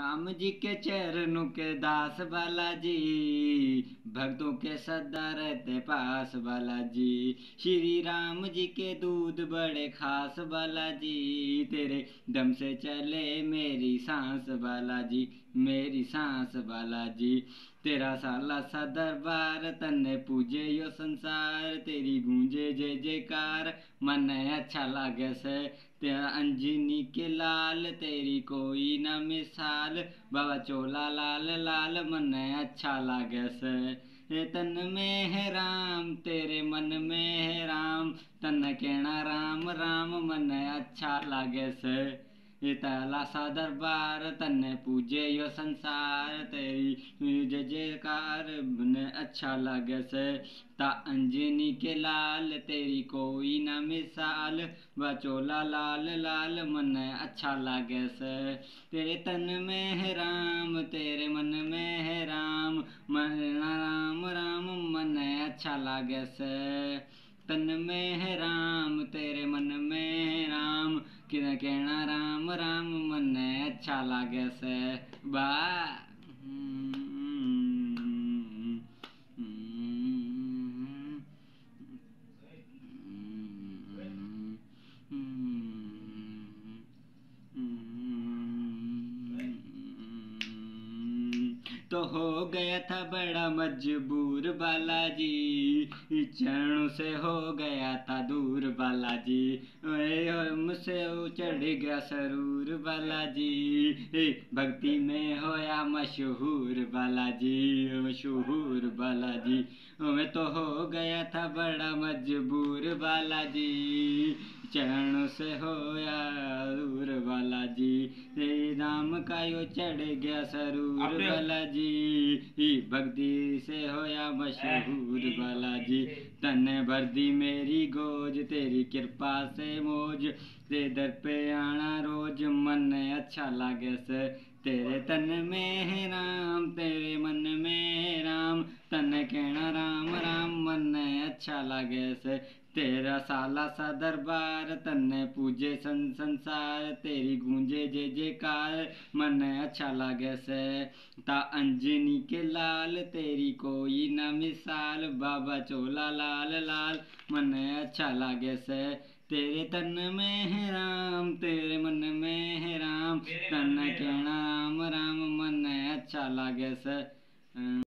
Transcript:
राम जी के चरणों के दास बालाजी, भक्तों के सदा रहते पास बालाजी। श्री राम जी के दूध बड़े खास बालाजी, तेरे दम से चले मेरी सांस बालाजी, मेरी सांस बालाजी। तेरा साला सा दरबार तन्ने पूजे यो संसार, तेरी गूंजे जय जयकार मन अच्छा लागे से। तेरा अंजनी के लाल तेरी कोई ना मिसाल, बाबा चोला लाल लाल मन अच्छा लागे से। तन में है राम तेरे मन में है राम, तन कहना राम राम मन अच्छा लागे से। ताला सा दरबार तन्ने पूजे यो संसार, तेरी जय जयकार मन अच्छा लागे से। ता अंजनी के लाल तेरी कोई ना मिसाल, बचोला लाल लाल मन अच्छा लागे से। तेरे तन में है राम तेरे मन में है राम, मन राम राम मन अच्छा लागे से। तन में है राम तेरे मन में है राम, कि कहना राम राम मन अच्छा लागे से। बा तो हो गया था बड़ा मजबूर बालाजी, चरणों से हो गया था दूर बालाजी। मुझसे चढ़ गया सरूर बालाजी, भक्ति में होया मशहूर बालाजी, मशहूर बालाजी। मैं तो हो गया था बड़ा मजबूर बालाजी, चरणों से होया दूर बालाजी। राम का यो चढ़ गया सरूर बालाजी, भक्ति से होया मशहूर बालाजी। तन भर दी मेरी गोज तेरी कृपा से मौज, ते दर पे आना रोज मन अच्छा लागे से। तेरे तन में है राम तेरे मन में है राम, तन कहना राम राम मन अच्छा लागे से। तेरा साला सा दरबार तन्ने पूजे संसार, तेरी गूंजे जय जयकार मन अच्छा लागे से। ता अंजनी के लाल तेरी कोई ना मिसाल, बाबा चोला लाल लाल मन अच्छा लागे से। तेरे तन में है राम तेरे मन में है राम, तन कहना राम राम मन अच्छा लागे से।